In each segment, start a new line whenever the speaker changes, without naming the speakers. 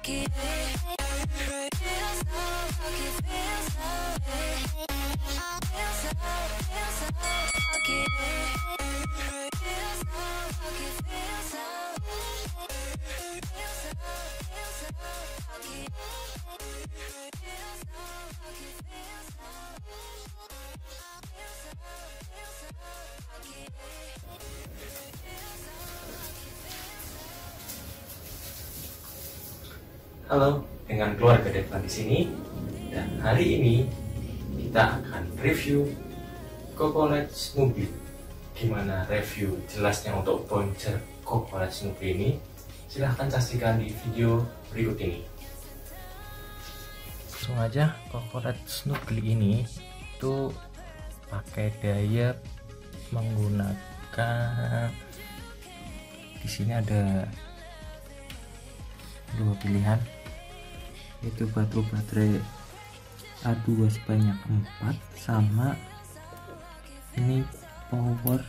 Halo, dengan keluarga Devan di sini, dan hari ini kita akan review Cocolette Snoopy. Gimana review jelasnya untuk bouncer Cocolette Snoopy ini? Silahkan saksikan di video berikut ini. Langsung aja, Cocolette Snoopy ini itu pakai daya menggunakan, di sini ada dua pilihan, yaitu baterai A2 sebanyak 4 sama ini power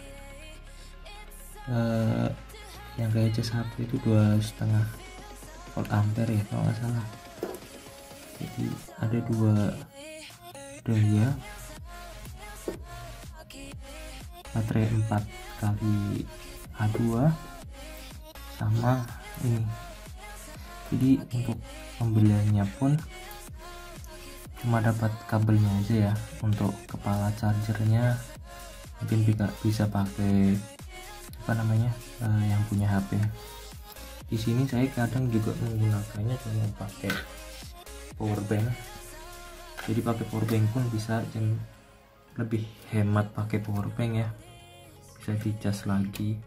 yang kayak C1 itu 2,5 volt ampere ya kalau nggak salah. Jadi ada dua daya, baterai 4 kali A2 sama ini. Jadi untuk pembeliannya pun cuma dapat kabelnya aja ya. Untuk kepala chargernya mungkin bisa pakai yang punya HP. Di sini saya kadang juga menggunakannya cuma pakai power bank. Jadi pakai power bank pun bisa, dan lebih hemat pakai power bank ya, bisa dicas lagi.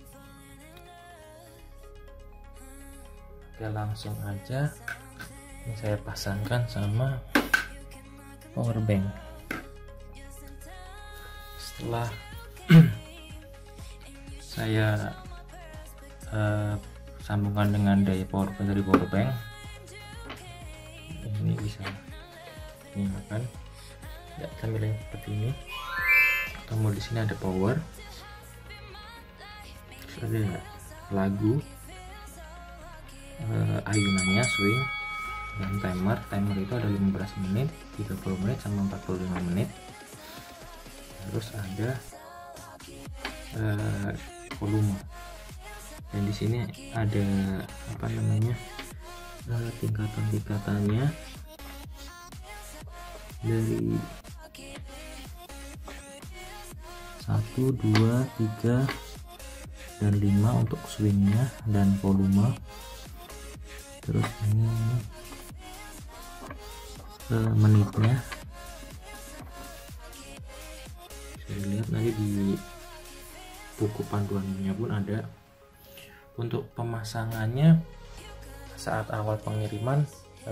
Oke, langsung aja ini saya pasangkan sama power bank. Setelah saya sambungkan dengan daya power bank dari power bank, ini bisa dinyalakan ya, tampilannya seperti ini. Tombol di sini ada power, terus ada lagu, ayunannya swing, dan timer itu ada 15 menit, 30 menit sama 45 menit. Terus ada volume, dan di sini ada tingkatan-tingkatannya dari 1, 2, 3 dan 5 untuk swingnya dan volume. Terus ini menitnya, bisa dilihat nanti di buku panduannya pun ada. Untuk pemasangannya saat awal pengiriman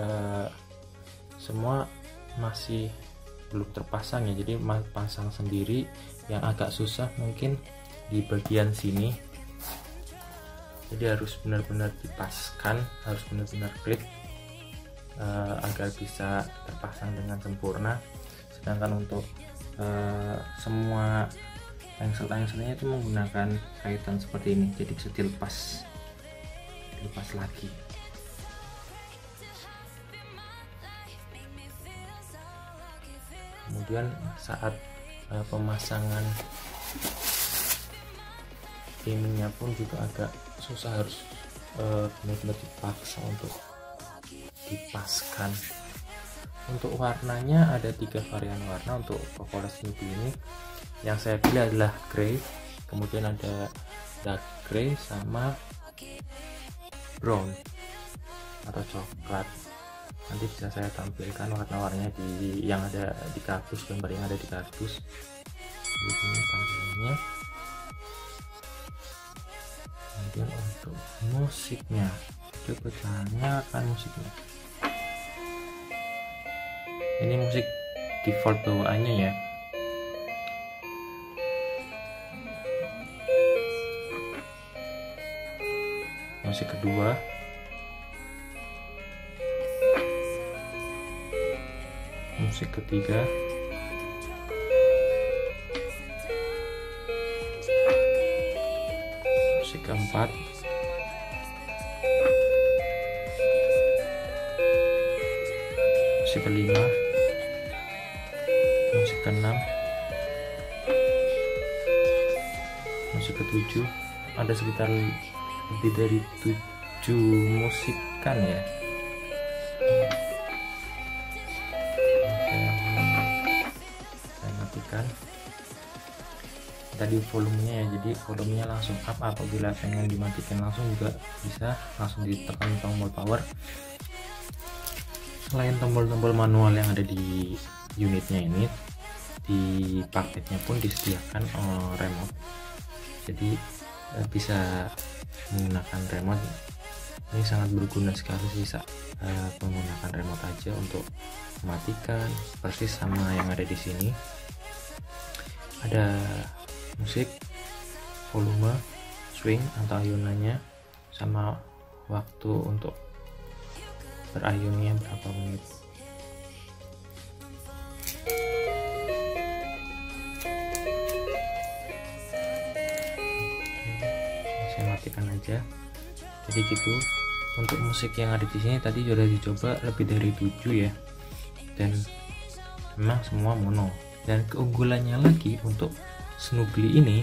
semua masih belum terpasang ya, jadi pasang sendiri. Yang agak susah mungkin di bagian sini, jadi harus benar-benar dipaskan, harus benar-benar klik agar bisa terpasang dengan sempurna. Sedangkan untuk semua engsel-engselnya itu menggunakan kaitan seperti ini, jadi bisa dilepas lagi. Kemudian saat pemasangan ininya pun juga agak susah, harus benar-benar dipaksa untuk dipaskan. Untuk warnanya ada 3 varian warna untuk Cocolette Snoopy ini. Yang saya pilih adalah grey, kemudian ada dark grey sama brown atau coklat. Nanti bisa saya tampilkan warna-warnanya yang ada di kardus, gambar yang ada di kardus. Di sini tampilannya. Kemudian untuk musiknya, coba nyalakan musiknya. Ini musik default bawaannya ya. Musik kedua, musik ketiga, musik keempat, musik kelima, musik keenam, musik ketujuh. Ada sekitar lebih dari 7 musikan ya. Saya matikan tadi volumenya ya, jadi volumenya langsung up. Apabila pengen dimatikan langsung juga bisa, langsung ditekan tombol power. Selain tombol-tombol manual yang ada di unitnya ini, di paketnya pun disediakan remote, jadi bisa menggunakan remote. Ini sangat berguna sekali sih, menggunakan remote aja untuk mematikan, persis sama yang ada di sini. Ada musik, volume, swing atau ayunannya, sama waktu untuk berayunnya berapa menit. Saya matikan aja. Jadi gitu. Untuk musik yang ada di sini tadi sudah dicoba lebih dari 7 ya, dan memang semua mono. Dan keunggulannya lagi, untuk Snuggly ini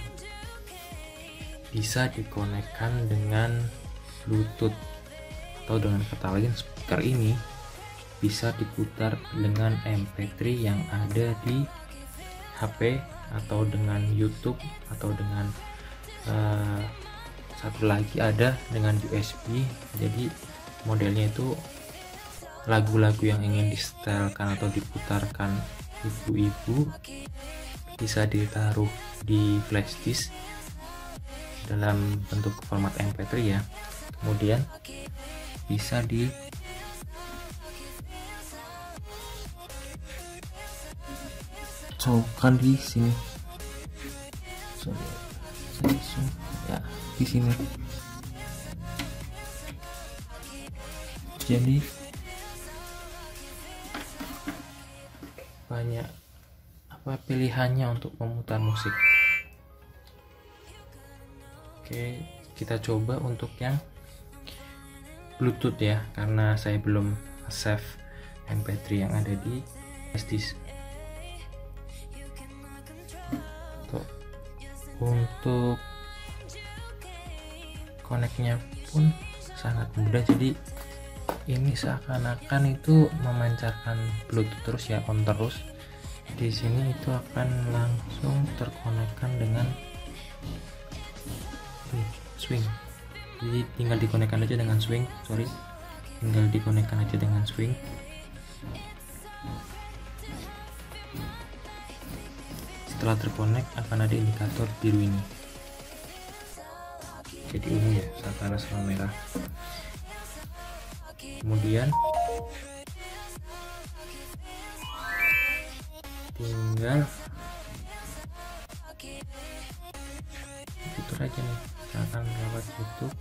bisa dikonekkan dengan Bluetooth, atau dengan kata lain speaker ini bisa diputar dengan MP3 yang ada di HP, atau dengan YouTube, atau dengan satu lagi ada dengan USB. Jadi modelnya itu lagu-lagu yang ingin disetelkan atau diputarkan ibu-ibu bisa ditaruh di flash disk dalam bentuk format MP3 ya. Kemudian bisa di colokan di sini. Ya, di sini. Jadi banyak pilihannya untuk memutar musik. Oke, kita coba untuk yang Bluetooth ya, karena saya belum save MP3 yang ada di flash disk. Untuk koneknya pun sangat mudah, jadi ini seakan-akan itu memancarkan Bluetooth terus ya, on terus. Di sini itu akan langsung terkonekkan dengan swing. Jadi tinggal dikonekkan aja dengan swing, tinggal dikonekkan aja dengan swing. Setelah terkonek akan ada indikator biru ini. Jadi ungu ya, sekarang sama merah. Kemudian tinggal fitur aja nih, misalkan lewat YouTube.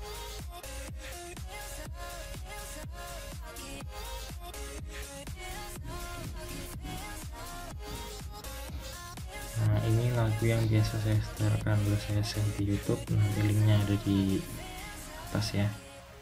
Nah, ini lagu yang biasa saya setelkan, dulu saya share di YouTube, nanti linknya ada di atas ya.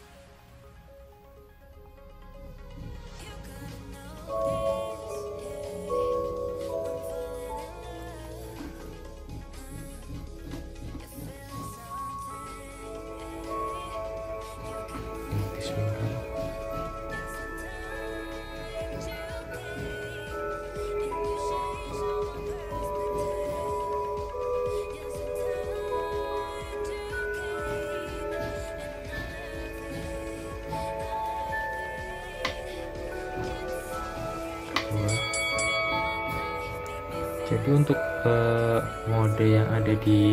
Jadi untuk mode yang ada di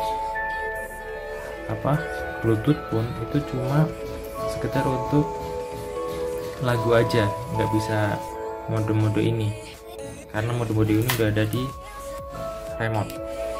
Bluetooth pun itu cuma sekedar untuk lagu aja, nggak bisa mode-mode ini, karena mode-mode ini udah ada di remote.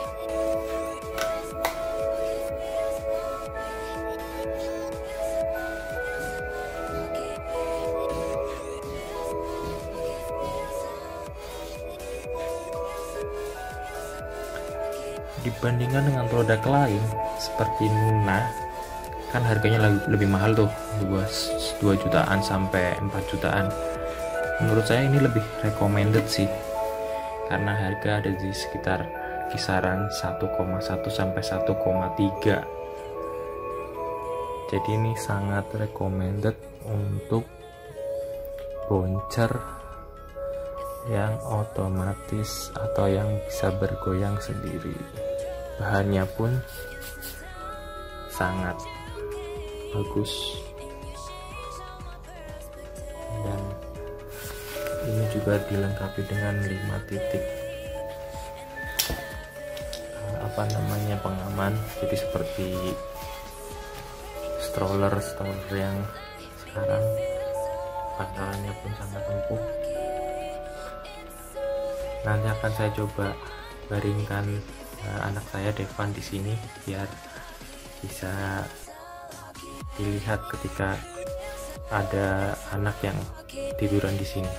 Dibandingkan dengan produk lain seperti Nuna, kan harganya lebih mahal tuh, 2 jutaan sampai 4 jutaan. menurut saya ini lebih recommended sih, karena harga ada di sekitar kisaran 1,1 sampai 1,3. Jadi ini sangat recommended untuk bouncer yang otomatis atau yang bisa bergoyang sendiri. Bahannya pun sangat bagus, dan ini juga dilengkapi dengan 5 titik pengaman. Jadi seperti stroller yang sekarang pangkalannya pun sangat empuk. Nanti akan saya coba baringkan anak saya Devan di sini biar bisa dilihat ketika ada anak yang tiduran di sini.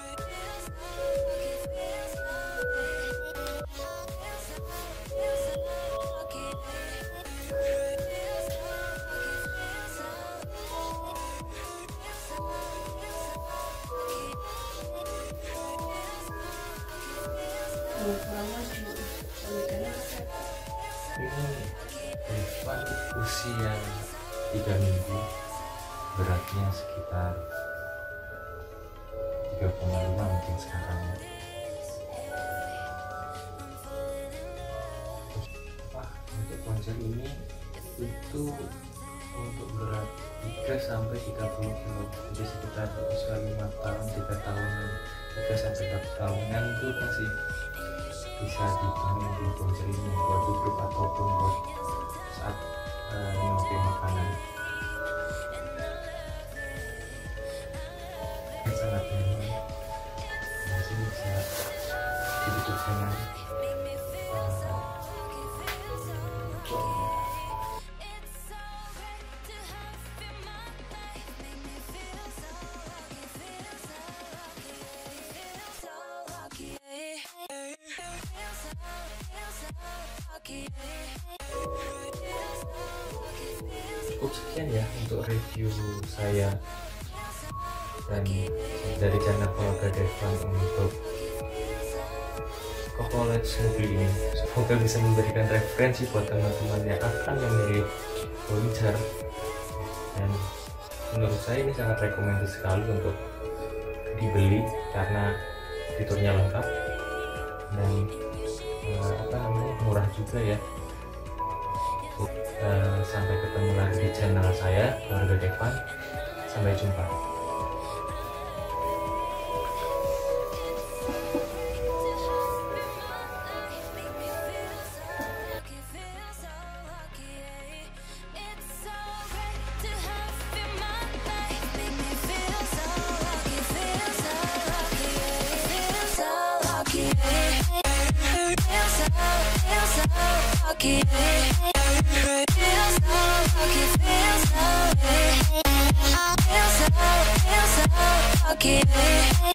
Ini Devan usia 3 minggu, beratnya sekitar 3,5 mungkin sekarang. Untuk ponsel ini itu untuk berat 3 sampai 30 kg, jadi sekitar usia 5 tahun, 3 tahunan, 3 sampai 4 tahunan itu masih bisa digunakan di ponsel ini buat duduk ataupun buat saat nyuapin makanan. Sangat nyaman, masih bisa duduk dengan cukup. Sekian ya untuk review saya dan dari channel keluarga Devan untuk Cocolet mobil ini. Semoga bisa memberikan referensi buat teman-teman yang akan memilih bouncer, dan menurut saya ini sangat recommended sekali untuk dibeli karena fiturnya lengkap dan murah juga ya. Sampai ketemu lagi di channel saya keluarga Devan. Sampai jumpa.
Okay.